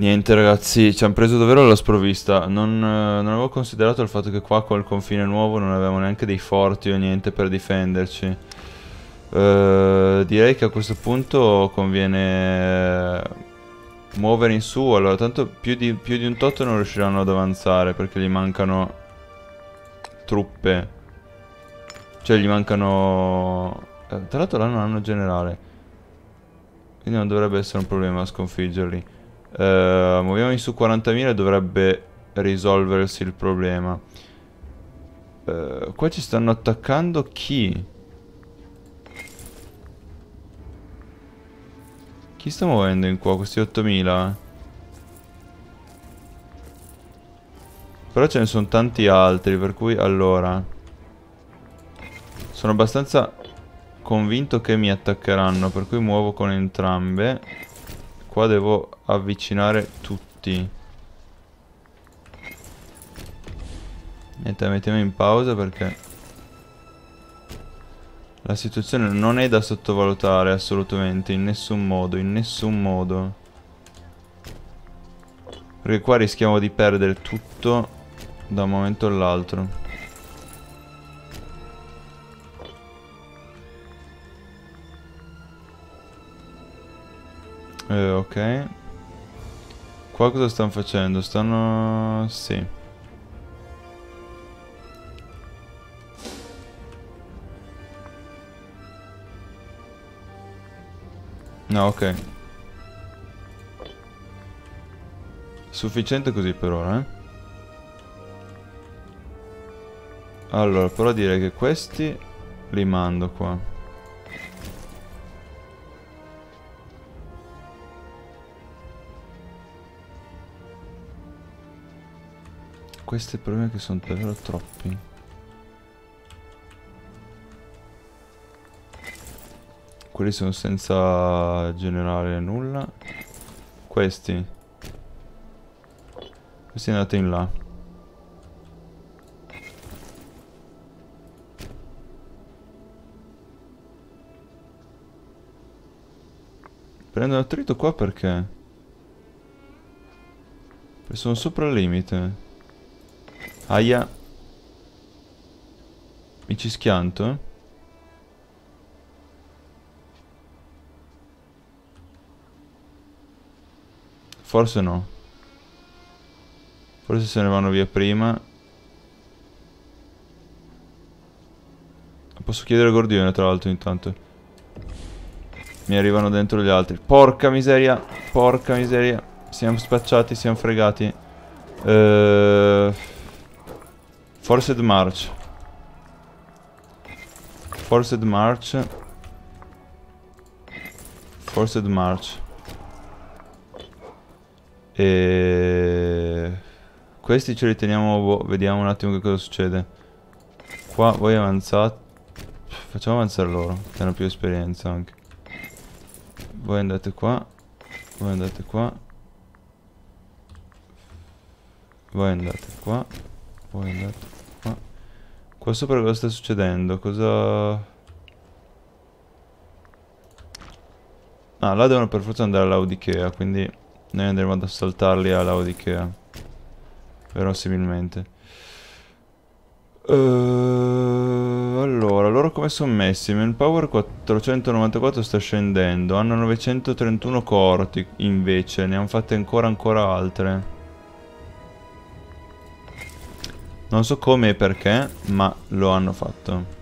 Niente ragazzi, ci hanno preso davvero alla sprovvista. Non avevo considerato il fatto che qua col confine nuovo non avevamo neanche dei forti o niente per difenderci. Direi che a questo punto conviene muovere in su. Allora, tanto più di un tot non riusciranno ad avanzare perché gli mancano truppe. Cioè gli mancano... tra l'altro là non hanno generale, quindi non dovrebbe essere un problema sconfiggerli. Muoviamo in su 40.000 e dovrebbe risolversi il problema. Qua ci stanno attaccando chi? Chi sta muovendo in qua? Questi 8.000? Però ce ne sono tanti altri, per cui allora... Sono abbastanza convinto che mi attaccheranno, per cui muovo con entrambe. Qua devo avvicinare tutti. Niente, mettiamo in pausa perché la situazione non è da sottovalutare assolutamente, in nessun modo, in nessun modo. Perché qua rischiamo di perdere tutto da un momento all'altro. Ok. Qua cosa stanno facendo? Stanno... sì. No, ok. Sufficiente così per ora, eh. Allora, però direi che questi li mando qua. Questi problemi che sono davvero troppi. Quelli sono senza generare nulla. Questi andate in là. Prendo attrito qua perché? Perché sono sopra il limite. Aia. Mi ci schianto? Forse no. Forse se ne vanno via prima. Posso chiedere Gordione tra l'altro intanto. Mi arrivano dentro gli altri. Porca miseria. Porca miseria. Siamo spacciati, siamo fregati. Forced March. Forced March. Forced March. E... questi ce li teniamo... vediamo un attimo che cosa succede. Qua voi avanzate. Facciamo avanzare loro, che hanno più esperienza anche. Voi andate qua. Voi andate qua. Voi andate qua. Voi andate qua. Qua sopra cosa sta succedendo? Cosa... ah, là devono per forza andare all'Audikea, quindi noi andremo ad assaltarli all'Audikea. Verosimilmente. Allora, loro come sono messi? Manpower 494 sta scendendo. Hanno 931 corti invece. Ne hanno fatte ancora altre. Non so come e perché, ma lo hanno fatto.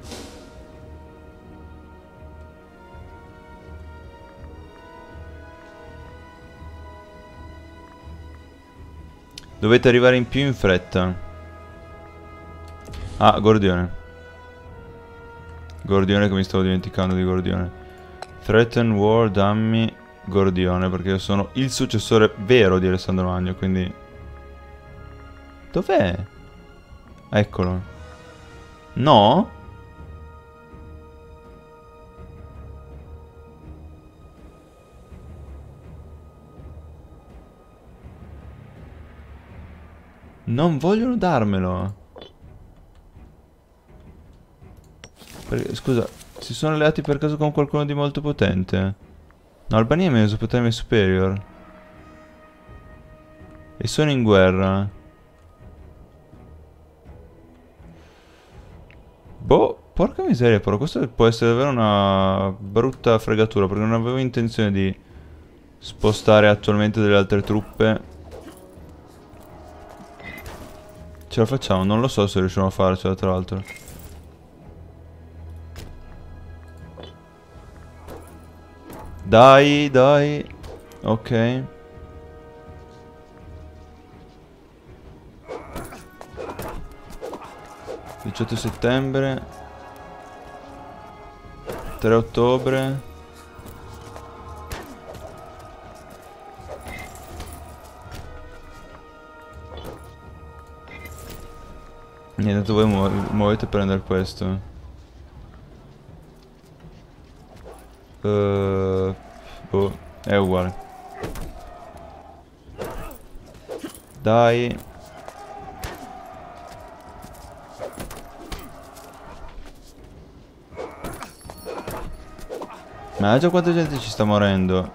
Dovete arrivare in più in fretta. Ah, Gordione. Gordione, che mi stavo dimenticando di Gordione. Threaten War, dammi Gordione, perché io sono il successore vero di Alessandro Magno, quindi... dov'è? Eccolo. No? Non vogliono darmelo. Perché, scusa, si sono alleati per caso con qualcuno di molto potente? No, Albania è Mesopotamia Superior. E sono in guerra. Boh, porca miseria, però questo può essere davvero una brutta fregatura, perché non avevo intenzione di spostare attualmente delle altre truppe. Ce la facciamo? Non lo so se riusciamo a farcela, tra l'altro. Dai, dai. Ok. 18 settembre. 3 ottobre. Niente, voi muovete per prendere questo. Boh, è uguale. Dai. Ma già quanta gente ci sta morendo.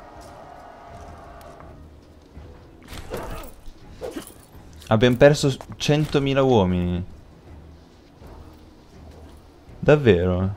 Abbiamo perso 100.000 uomini. Davvero?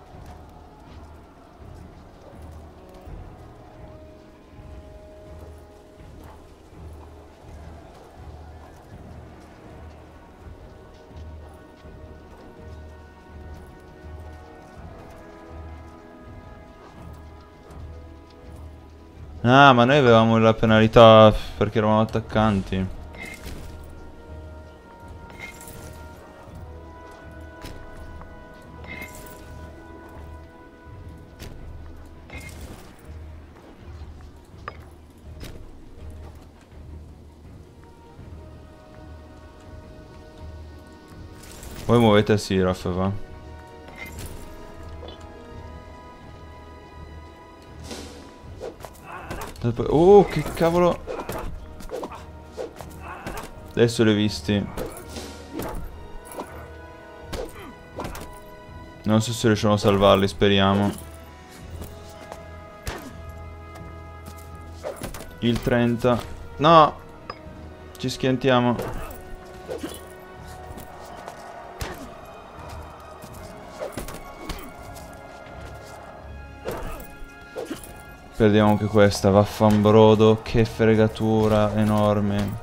Ah, ma noi avevamo la penalità perché eravamo attaccanti. Voi muovete a Siraf, va. Oh, che cavolo. Adesso li ho visti. Non so se riusciamo a salvarli, speriamo. Il 30. No! Ci schiantiamo. Perdiamo anche questa, vaffanbrodo, che fregatura enorme.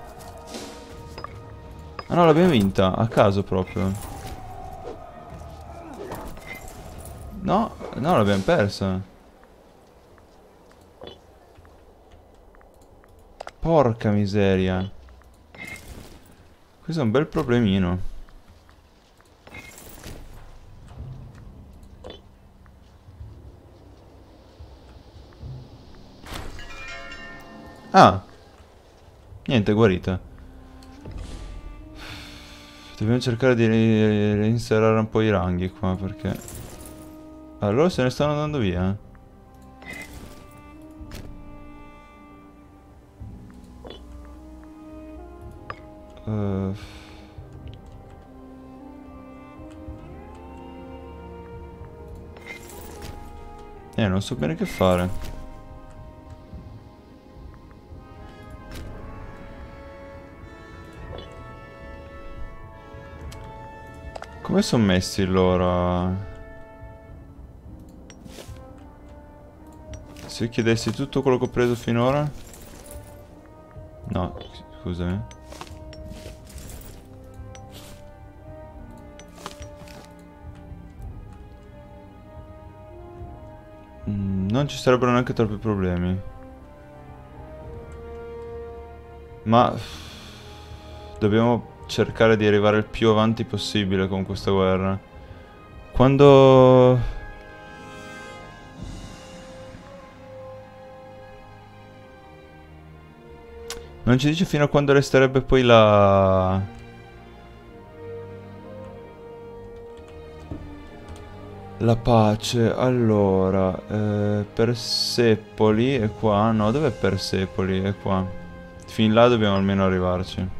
Ah no, l'abbiamo vinta, a caso proprio. No, no, l'abbiamo persa. Porca miseria. Questo è un bel problemino. Ah, niente, è guarita. Dobbiamo cercare di reinserare un po' i ranghi qua, perché... Allora se ne stanno andando via. Uh... non so bene che fare. Come sono messi loro? Se io chiedessi tutto quello che ho preso finora? No, scusami. Non ci sarebbero neanche troppi problemi. Ma... dobbiamo cercare di arrivare il più avanti possibile con questa guerra. Quando... non ci dice fino a quando resterebbe poi la... la pace. Allora, Persepoli è qua. No, dov'è Persepoli? È qua. Fin là dobbiamo almeno arrivarci.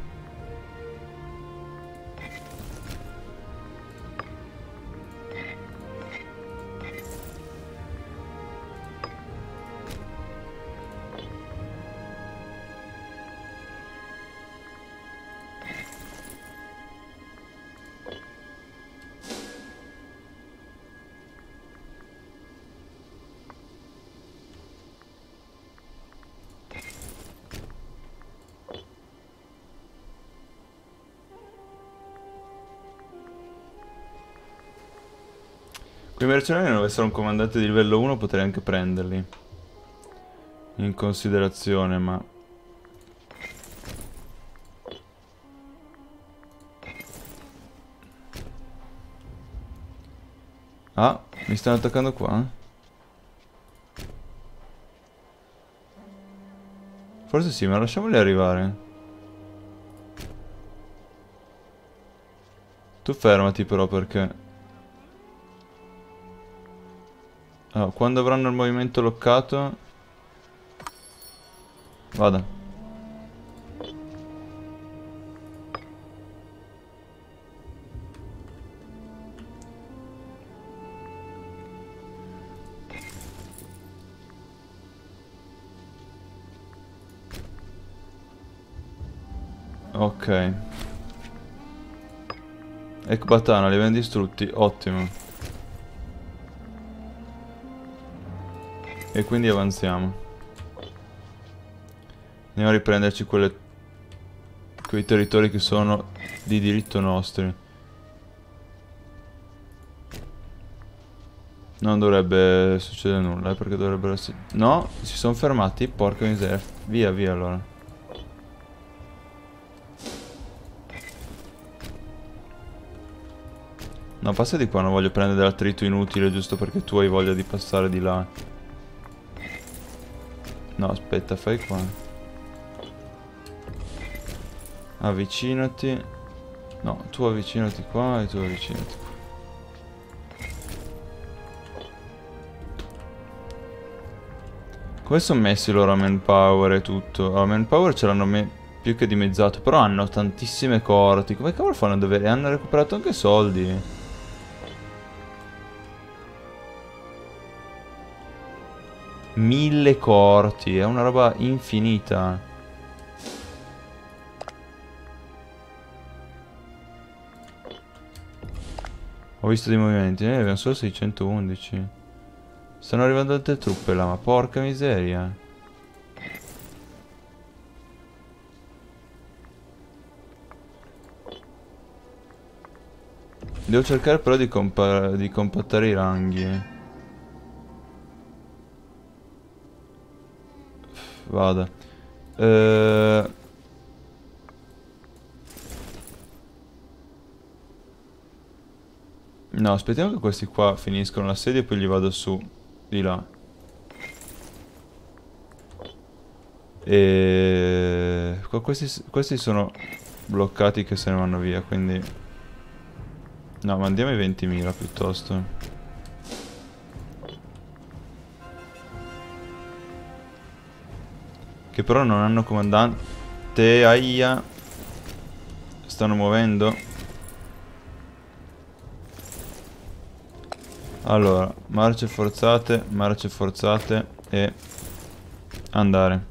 Quei mercenari non avessero un comandante di livello 1 potrei anche prenderli in considerazione, ma... Ah, mi stanno attaccando qua? Forse sì, ma lasciamoli arrivare. Tu fermati però perché... Allora, quando avranno il movimento loccato... Vada. Ok. Ecbatana, li abbiamo distrutti. Ottimo. E quindi avanziamo. Andiamo a riprenderci quei territori che sono di diritto nostri. Non dovrebbe succedere nulla, perché dovrebbero essere... No, si sono fermati, porca miseria. Via, via allora. No, passa di qua, non voglio prendere dell'attrito inutile giusto perché tu hai voglia di passare di là. No, aspetta, fai qua. Avvicinati. No, tu avvicinati qua e tu avvicinati qua. Come sono messi loro a manpower e tutto? A manpower ce l'hanno più che dimezzato, però hanno tantissime corti. Come cavolo fanno a dovere? Hanno recuperato anche soldi. 1000 corti, è una roba infinita. Ho visto dei movimenti, abbiamo solo 611. Stanno arrivando altre truppe là, ma porca miseria. Devo cercare però di compattare i ranghi. Vada. No, aspettiamo che questi qua finiscono l'assedio e poi gli vado su. Di là. Questi sono bloccati che se ne vanno via, quindi... No, mandiamo i 20.000 piuttosto. Che però non hanno comandante. Aia. Stanno muovendo. Allora, marce forzate e andare.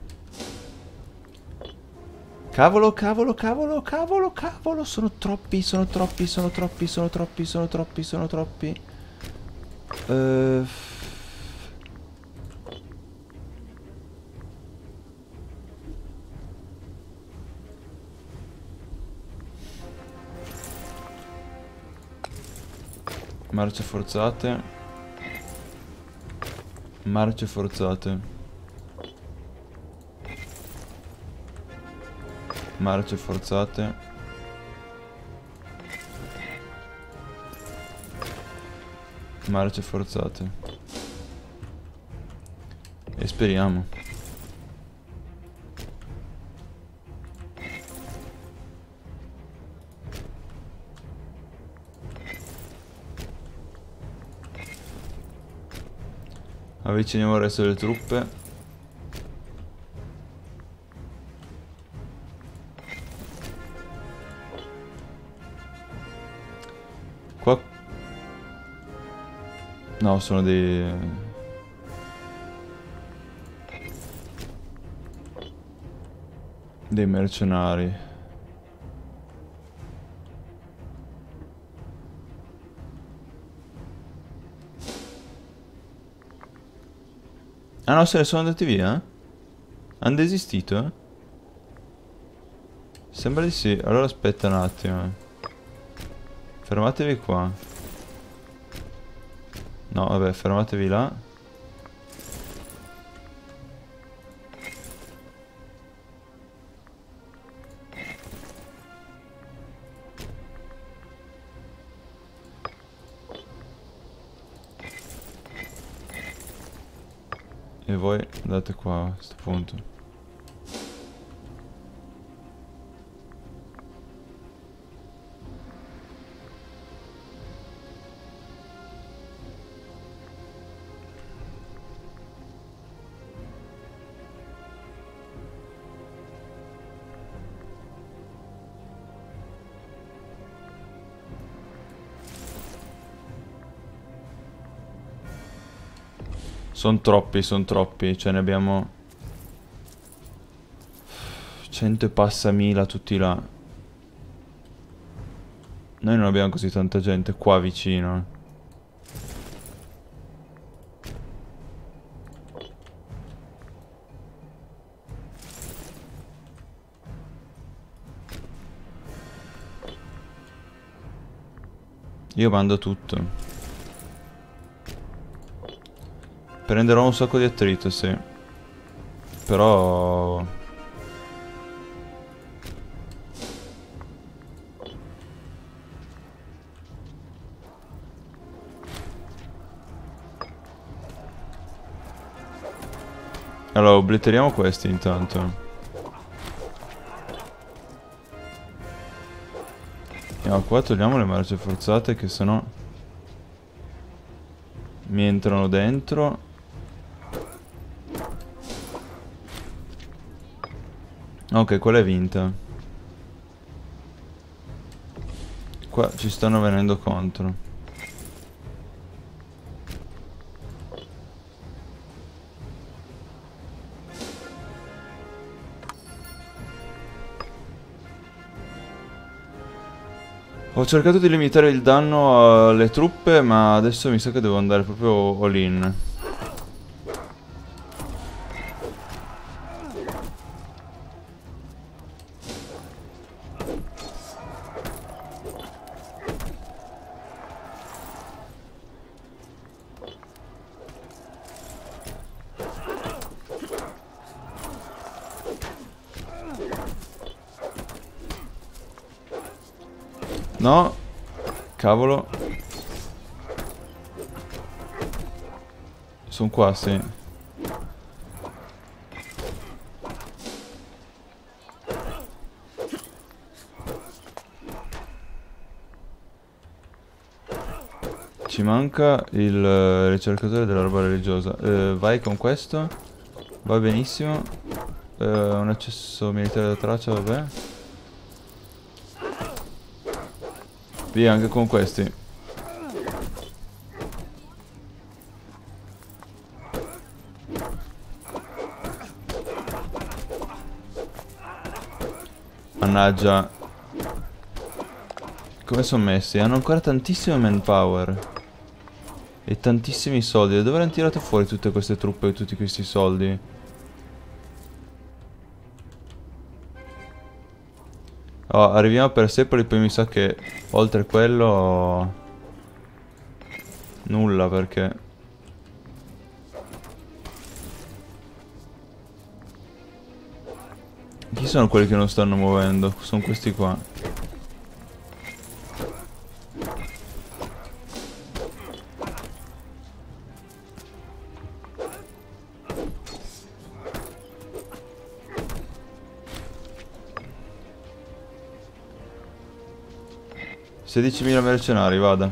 Cavolo, cavolo, cavolo, cavolo, cavolo, sono troppi, sono troppi, sono troppi, sono troppi, sono troppi, sono troppi. Marce forzate. Marce forzate. Marce forzate. Marce forzate. E speriamo. Avviciniamo il resto delle truppe. Qua... No, sono dei... dei mercenari. Ah no, se ne sono andati via? Hanno desistito? Sembra di sì. Allora aspetta un attimo. Fermatevi qua. No, vabbè, fermatevi là. E voi andate qua a questo punto. Sono troppi, cioè ne abbiamo 100 e passa mila tutti là. Noi non abbiamo così tanta gente qua vicino. Io mando tutto. Prenderò un sacco di attrito, sì. Però... Allora, obliteriamo questi intanto. Andiamo qua, togliamo le marce forzate che sennò mi entrano dentro. Ok, quella è vinta. Qua ci stanno venendo contro. Ho cercato di limitare il danno alle truppe, ma adesso mi sa che devo andare proprio all in. No, cavolo. Sono qua, sì. Ci manca il ricercatore della roba religiosa. Vai con questo. Va benissimo. Un accesso militare da traccia, vabbè. Via anche con questi. Mannaggia. Come sono messi? Hanno ancora tantissimo manpower. E tantissimi soldi. Da dove hanno tirato fuori tutte queste truppe e tutti questi soldi? Oh, arriviamo a Persepoli, poi mi sa che oltre quello... Nulla perché... Chi sono quelli che non stanno muovendo? Sono questi qua. $16.000 mercenari, vada.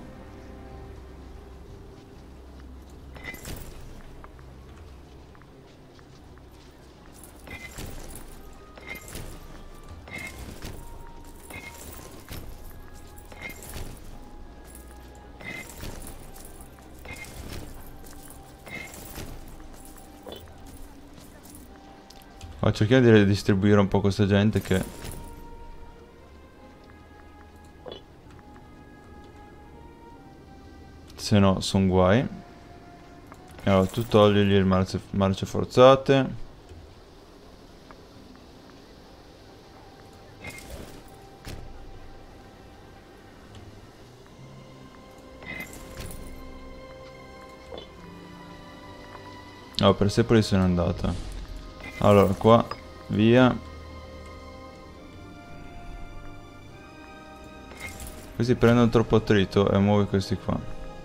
Oh, cerchiamo di redistribuire un po' questa gente che... Se no, sono guai. Allora, tu togligli le marce forzate. Oh, Persepolis se n'è andata. Allora, qua, via. Questi prendono troppo attrito e muovi questi qua.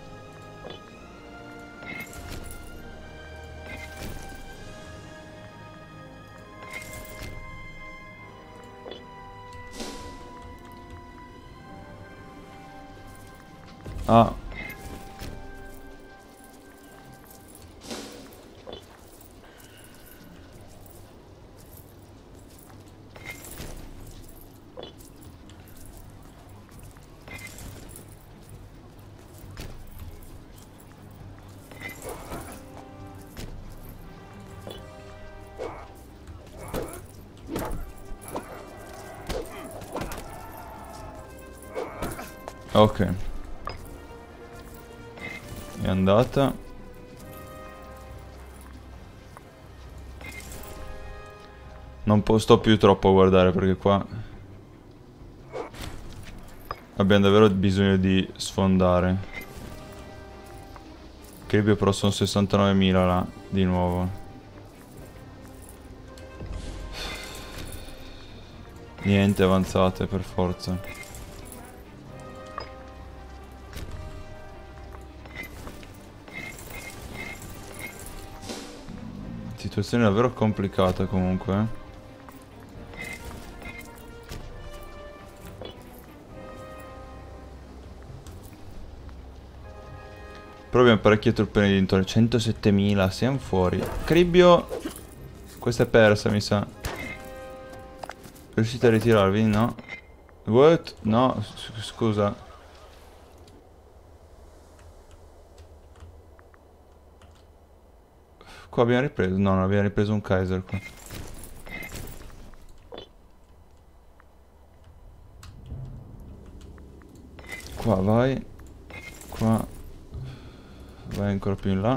Ah. Ok. È andata. Non sto più troppo a guardare perché qua abbiamo davvero bisogno di sfondare. Cribbio però sono 69.000 là, di nuovo. Niente avanzate per forza. Situazione davvero complicata comunque, eh. Però abbiamo parecchie truppe nei dintorni. 107.000, siamo fuori. Cribbio. Questa è persa, mi sa. Riuscite a ritirarvi? No. What? No, scusa. Qua abbiamo ripreso? No, non abbiamo ripreso un Kaiser qua. Qua vai. Qua. Vai ancora più in là.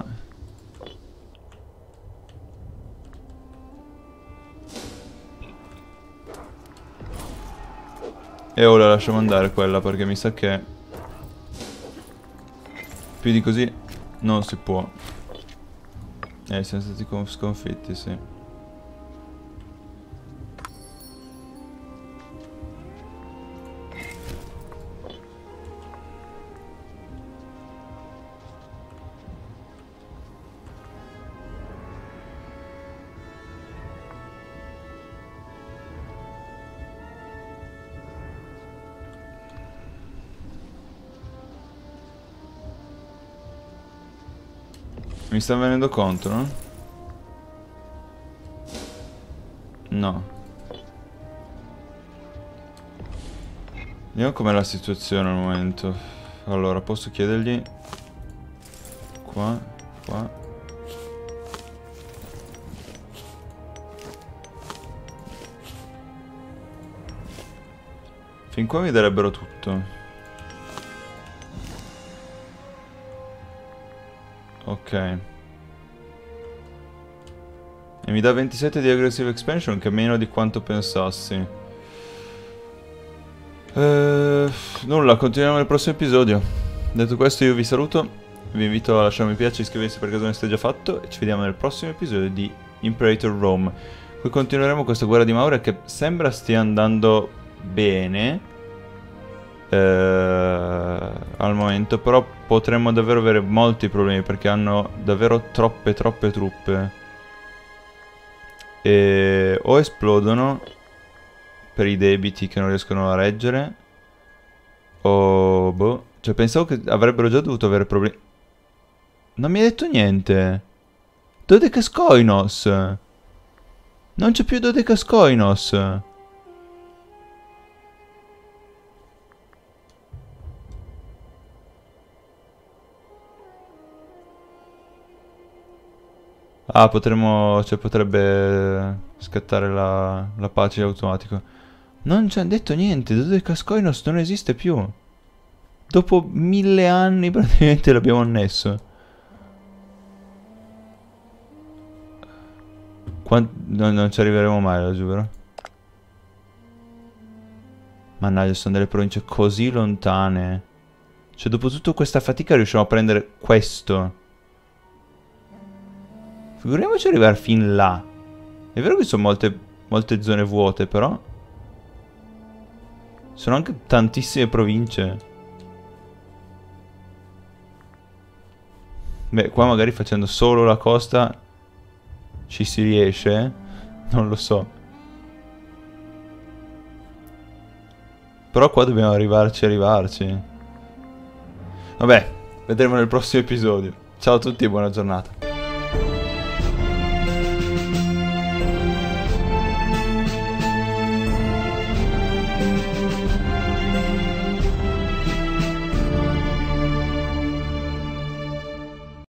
E ora lasciamo andare quella perché mi sa che più di così non si può. Siamo stati sconfitti, sì. Mi sta venendo contro, no? No. Vediamo com'è la situazione al momento. Allora, posso chiedergli... Qua, qua. Fin qua mi darebbero tutto. Ok. E mi dà 27 di aggressive expansion, che è meno di quanto pensassi. Nulla, continuiamo nel prossimo episodio. Detto questo io vi saluto, vi invito a lasciare un mi piace, iscriversi per caso non sia già fatto, e ci vediamo nel prossimo episodio di Imperator Rome. Qui continueremo questa guerra di Maure che sembra stia andando bene. Al momento, però potremmo davvero avere molti problemi perché hanno davvero troppe truppe e o esplodono per i debiti che non riescono a reggere o boh, cioè pensavo che avrebbero già dovuto avere problemi. Non mi ha detto niente. Dodecascoinos. Non c'è più Dodecascoinos. Ah, potremmo... cioè potrebbe scattare la pace automatico. Non ci hanno detto niente, Dodecascoinos non esiste più. Dopo 1000 anni praticamente l'abbiamo annesso. Non ci arriveremo mai, lo giuro. Mannaggia, sono delle province così lontane. Cioè, dopo tutta questa fatica riusciamo a prendere questo. Figuriamoci arrivare fin là. È vero che ci sono molte zone vuote, però sono anche tantissime province. Beh, qua magari facendo solo la costa ci si riesce, non lo so. Però qua dobbiamo arrivarci. Vabbè, vedremo nel prossimo episodio. Ciao a tutti e buona giornata.